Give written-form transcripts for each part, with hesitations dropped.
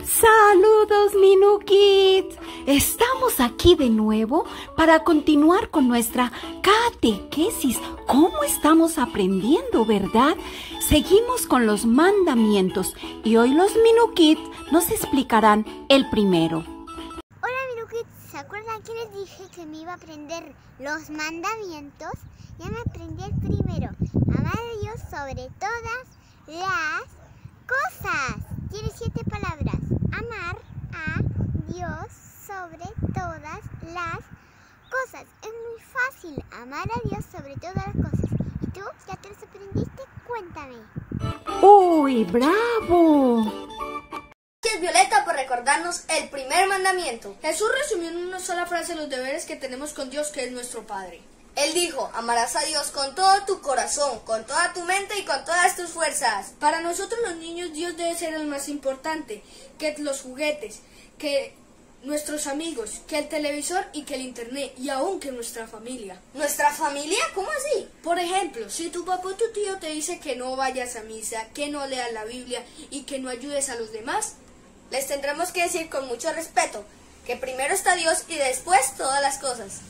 Saludos, Minukids. Estamos aquí de nuevo para continuar con nuestra catequesis. ¿Cómo estamos aprendiendo, verdad? Seguimos con los mandamientos y hoy los Minukids nos explicarán el primero. Hola, Minukids. ¿Se acuerdan que les dije que me iba a aprender los mandamientos? Ya me aprendí el primero. Amar a Dios sobre todas las cosas. Tiene 7 palabras. Amar a Dios sobre todas las cosas. Es muy fácil amar a Dios sobre todas las cosas. ¿Y tú? ¿Ya te los aprendiste? Cuéntame. ¡Uy, bravo! Gracias, Violeta, por recordarnos el primer mandamiento. Jesús resumió en una sola frase los deberes que tenemos con Dios, que es nuestro Padre. Él dijo: amarás a Dios con todo tu corazón, con toda tu mente y con todas tus fuerzas. Para nosotros los niños, Dios debe ser el más importante, que los juguetes, que nuestros amigos, que el televisor y que el internet, y aún que nuestra familia. ¿Nuestra familia? ¿Cómo así? Por ejemplo, si tu papá o tu tío te dice que no vayas a misa, que no leas la Biblia y que no ayudes a los demás, les tendremos que decir con mucho respeto que primero está Dios y después todas las cosas.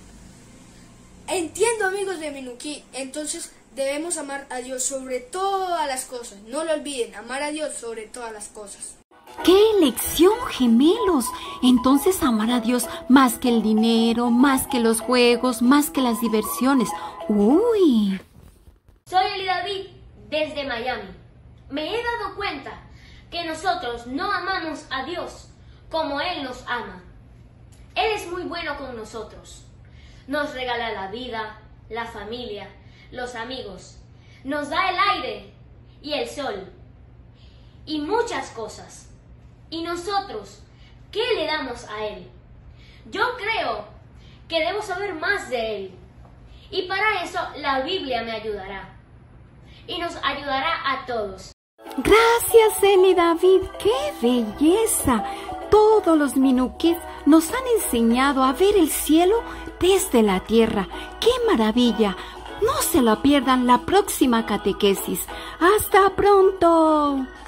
Entiendo, amigos de Minuki, entonces debemos amar a Dios sobre todas las cosas. No lo olviden, amar a Dios sobre todas las cosas. ¡Qué elección, gemelos! Entonces amar a Dios más que el dinero, más que los juegos, más que las diversiones. ¡Uy! Soy Eli David desde Miami. Me he dado cuenta que nosotros no amamos a Dios como Él nos ama. Él es muy bueno con nosotros. Nos regala la vida, la familia, los amigos. Nos da el aire y el sol. Y muchas cosas. ¿Y nosotros qué le damos a Él? Yo creo que debo saber más de Él. Y para eso la Biblia me ayudará. Y nos ayudará a todos. Gracias, Eli David. ¡Qué belleza! Todos los Minukids nos han enseñado a ver el cielo desde la tierra. ¡Qué maravilla! No se lo pierdan la próxima catequesis. ¡Hasta pronto!